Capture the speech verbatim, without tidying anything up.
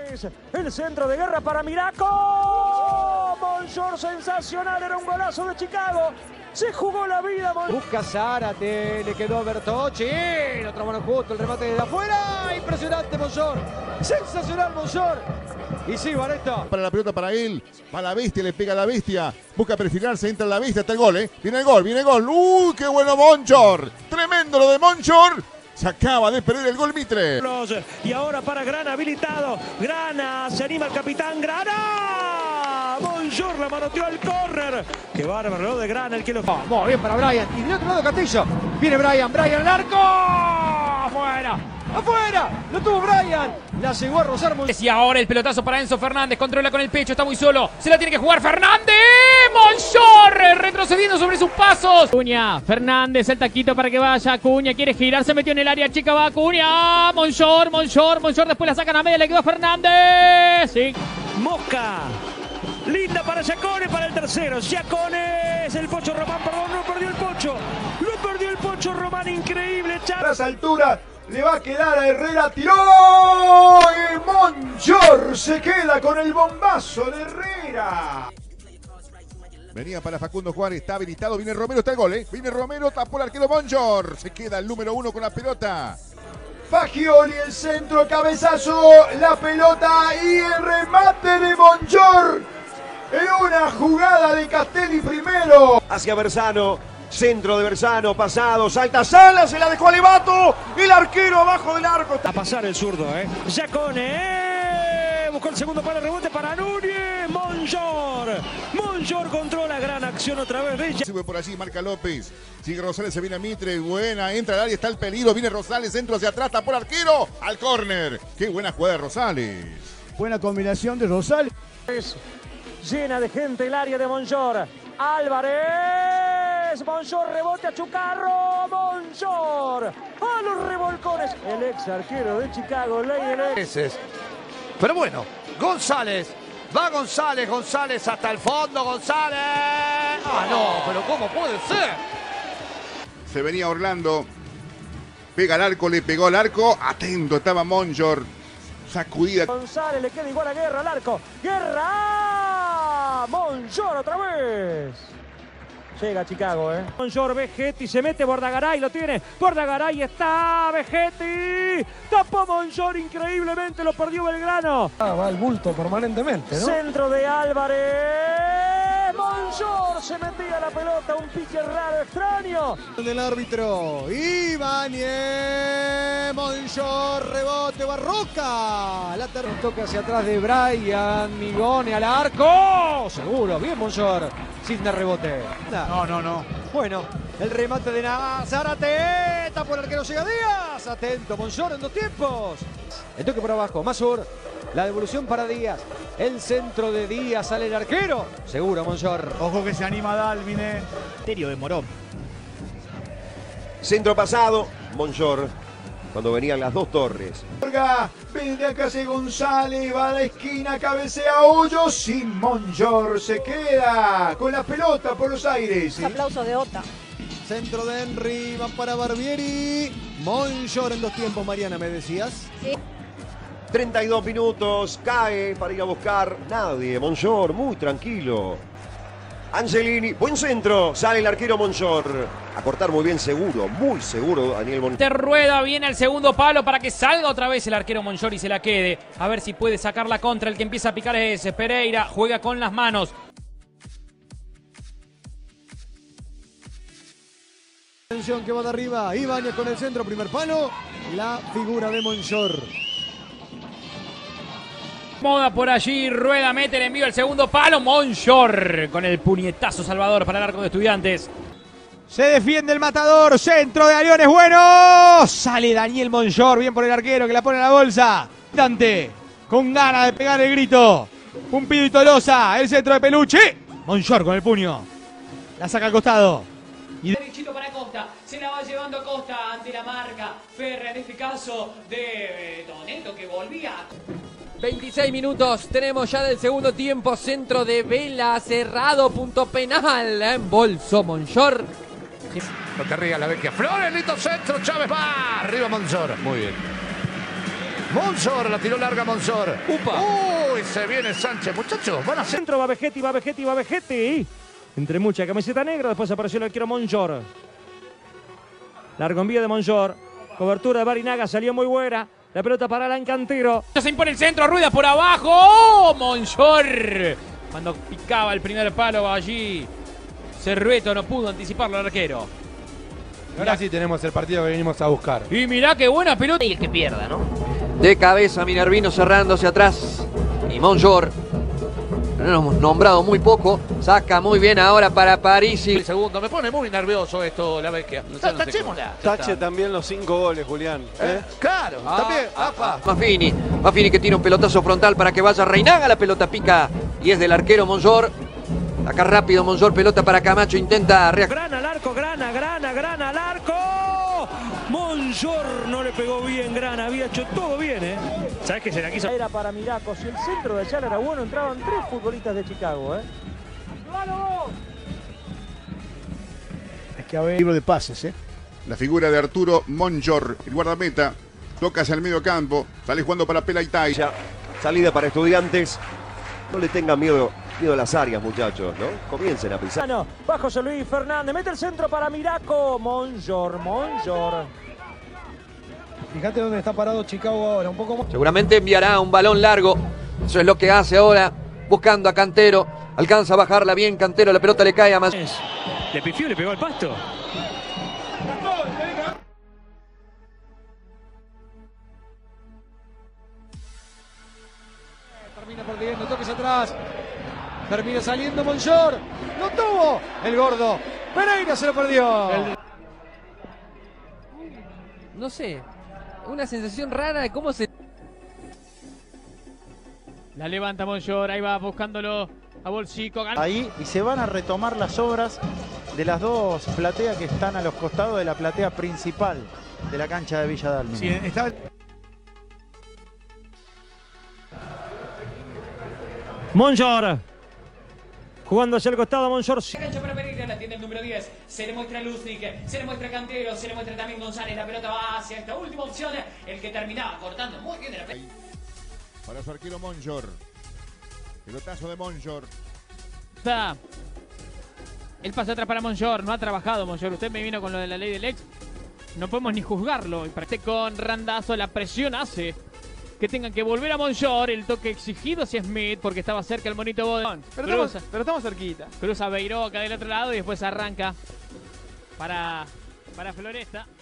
El centro de guerra para Miraco. Monjor sensacional, era un golazo de Chicago. Se jugó la vida. Busca Zárate, le quedó a Bertocci. La otra mano justo, el remate desde afuera. Impresionante Monjor. Sensacional Monjor. Y sí, Barreto. Para la pelota para él. Va la bestia, le pega a la bestia. Busca perfilarse, entra la bestia. Está el gol, ¿eh? Viene el gol, viene el gol. ¡Uy, qué bueno Monjor! Tremendo lo de Monjor. Se acaba de perder el gol Mitre. Y ahora para Grana habilitado. Grana, se anima el capitán Grana. Monjor la manoteó al córner. Qué bárbaro lo de Grana, el que lo... Oh, muy bien para Brian. Y del otro lado Castillo. Viene Brian, Brian al arco. ¡Afuera! ¡Afuera! ¡Lo tuvo Brian! La llegó a rozar. Y ahora el pelotazo para Enzo Fernández. Controla con el pecho, está muy solo. Se la tiene que jugar Fernández. Monjor retrocediendo sobre sus pasos. Acuña, Fernández, el taquito para que vaya. Acuña quiere girar, se metió en el área chica. Va Acuña. Monjor, Monjor, Monjor. Después la sacan a media, le quedó a Fernández. Sí. Mosca. Linda para Giacone, para el tercero. Giacone es el Pocho Román, perdón, no perdió el Pocho. Lo perdió el Pocho Román, increíble. A las alturas le va a quedar a Herrera, tiró y Monjor se queda con el bombazo de Herrera. Venía para Facundo Juárez, está habilitado, viene Romero, está el gol, ¿eh? Viene Romero, tapó el arquero Monjor. Se queda el número uno con la pelota. Fagioli, el centro, cabezazo, la pelota y el remate de Monjor. En una jugada de Castelli primero. Hacia Berzano, centro de Berzano, pasado, salta Sala, se la dejó a Levato, el arquero abajo del arco. A pasar el zurdo, ¿eh? Giacone, buscó el segundo palo, rebote para Núñez. Monjor, Monjor controla, gran acción otra vez de ella. Sube por allí, marca López. Sigue Rosales, se viene a Mitre, buena, entra al área, está el peligro, viene Rosales, centro hacia atrás, tapó el arquero, al córner. Qué buena jugada de Rosales. Buena combinación de Rosales. Llena de gente el área de Monjor. Álvarez, Monjor, rebote a Chucarro, Monjor, a los revolcones. El ex arquero de Chicago, ley del ex. Pero bueno, González, va González, González hasta el fondo, González. Ah, no, pero ¿cómo puede ser? Se venía Orlando, pega al arco, le pegó al arco, atento estaba Monjor, sacudida. González le queda igual a Guerra al arco, Guerra, Monjor otra vez. Llega Chicago, ¿eh? Monjor, Vegetti, se mete Bordagaray, lo tiene. Bordagaray está, Vegetti. Tapó Monjor, increíblemente lo perdió Belgrano. Ah, va el bulto permanentemente, ¿no? Centro de Álvarez. Monjor se metía la pelota, un pique raro, extraño. Del árbitro, Ibáñez, Monjor, rebote, Barroca. La tercera toca hacia atrás de Brian, Migone al arco. Seguro, bien Monjor, sin de rebote. No, no, no. Bueno, el remate de Zárate, tapó el arquero, llega Díaz. Atento, Monjor en dos tiempos. El toque por abajo, Masur. La devolución para Díaz. El centro de Díaz, sale el arquero. Seguro, Monjor. Ojo que se anima Dálvine. Serio de Morón. Centro pasado, Monjor, cuando venían las dos torres. Viene acá hace González, va a la esquina, cabecea Hoyos y Monjor se queda con la pelota por los aires. Aplauso de Ota. Centro de Henry, van para Barbieri. Monjor en dos tiempos, Mariana, ¿me decías? Sí. treinta y dos minutos, cae para ir a buscar nadie. Monjor, muy tranquilo. Angelini, buen centro, sale el arquero Monjor. A cortar muy bien, seguro, muy seguro Daniel Monjor. Te rueda, viene al segundo palo para que salga otra vez el arquero Monjor y se la quede. A ver si puede sacar la contra. El que empieza a picar es Pereira, juega con las manos. Atención que va de arriba, Ibáñez con el centro, primer palo. La figura de Monjor. Moda por allí, Rueda mete el envío al segundo palo. Monjor con el puñetazo salvador para el arco de Estudiantes. Se defiende el matador, centro de Arión es bueno. Sale Daniel Monjor, bien por el arquero que la pone en la bolsa. Dante, con ganas de pegar el grito. Un pido y Tolosa, el centro de Peluche. Monjor con el puño. La saca al costado. Y derechito para Costa, se la va llevando Costa ante la marca Ferra, en este caso de Doneto que volvía. veintiséis minutos tenemos ya del segundo tiempo, centro de Vela, cerrado, punto penal, en bolso Monjor. Lo que arriba la vecchia Flores, listo centro, Chávez va, arriba Monjor, muy bien. Monzor, la tiró larga Monzor. Upa. Uy, se viene Sánchez. Muchachos, van a hacer... Centro va Vegetti, va Vegetti, va Vegetti. Entre mucha camiseta negra, después apareció el arquero Monjor. Largo envío de Monjor. Cobertura de Barinaga, salió muy buena. La pelota para Alan Cantero. Se impone el centro, Rueda por abajo. ¡Oh, Monjor! Cuando picaba el primer palo allí, Cerrueto no pudo anticiparlo al arquero. Ahora sí tenemos el partido que venimos a buscar. Y mirá qué buena pelota. Y el que pierda, ¿no? De cabeza Minervino cerrándose atrás. Y Monjor, lo hemos nombrado muy poco. Saca muy bien ahora para Parisi. El segundo, me pone muy nervioso esto, la vecchia. Tachémosla. Tache también los cinco goles, Julián. ¿eh? ¿Eh? Claro, Ah, también. ah, Apa. Maffini, Maffini que tira un pelotazo frontal para que vaya Reinaga. La pelota pica y es del arquero Monjor. Acá rápido Monjor, pelota para Camacho, intenta reaccionar. Grana al arco, grana, grana, grana al arco. Monjor no le pegó bien, Grana, había hecho todo bien, ¿eh? ¿Sabes qué se la quiso? Era para Miraco, si el centro de allá era bueno, entraban tres futbolistas de Chicago, ¿eh? Es que había libro de pases, ¿eh? La figura de Arturo Monjor, el guardameta, toca hacia el medio campo, sale jugando para Pelaitay. Ya, salida para Estudiantes. No le tengan miedo, miedo a las áreas, muchachos, ¿no? Comiencen a pisar. Bueno, va José Luis Fernández, mete el centro para Miraco. Monjor, Monjor. Fíjate dónde está parado Chicago ahora, un poco más. Seguramente enviará un balón largo. Eso es lo que hace ahora, buscando a Cantero. Alcanza a bajarla bien Cantero, la pelota le cae a más. Le pifió, le pegó al pasto. Termina perdiendo, toques atrás. Termina saliendo Monjor. ¡Lo tuvo! El gordo. Pereira se lo perdió. El... No sé, una sensación rara de cómo se... La levanta Monjor, ahí va buscándolo a Bolsico. Ahí y se van a retomar las obras de las dos plateas que están a los costados de la platea principal de la cancha de Villa Dálmine. Sí, está... Monjor. Jugando hacia el costado, Monjor. La cancha para Pereira, la tiene el número diez. Se le muestra Lustig, se le muestra Cantero, se le muestra también González. La pelota va hacia esta última opción. El que terminaba cortando muy bien de la pelota. Para su arquero Monjor. Pelotazo de Monjor. Está. El pase atrás para Monjor, no ha trabajado Monjor. Usted me vino con lo de la ley del ex. No podemos ni juzgarlo. Y parece con Randazo, la presión hace que tengan que volver a Monjor. El toque exigido hacia Smith porque estaba cerca el monito Bodón. Pero, Cruza, estamos, pero estamos cerquita. cruza Beiró acá del otro lado y después arranca para, para Floresta.